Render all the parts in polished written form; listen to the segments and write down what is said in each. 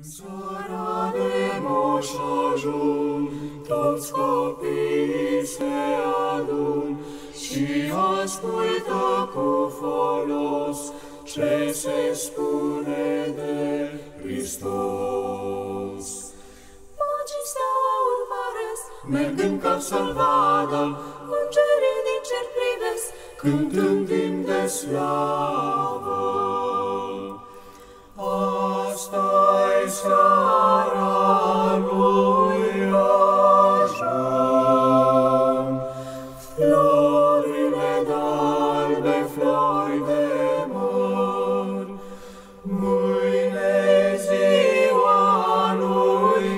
Seara de Moș Ajun, toți copiii se adun și ascultă cu folos ce se spune de Hristos. Magii steaua urmăresc, Mergând ca să-L vadă, îngerii din cer privesc, cântând timp de slavă. Asta-i seara lui Ajun, florile d'albe, flori de măr. Mâine ziua lui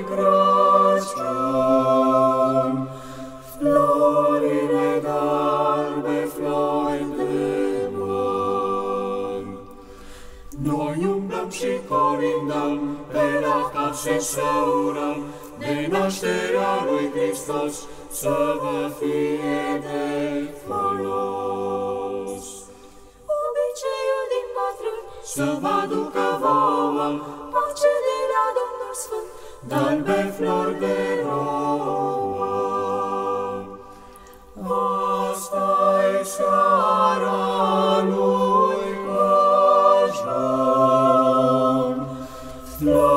Crăciun, florile d'albe, flori de măr. Noi umblăm și colindăm, pe la case să urăm, de nașterea lui Hristos, să vă fie de folos. obiceiul din bătrâni, Să vă aducă vouă, pace de la Domnul Sfânt, d'albe flori de rouă. Asta-i seara lui Ajun,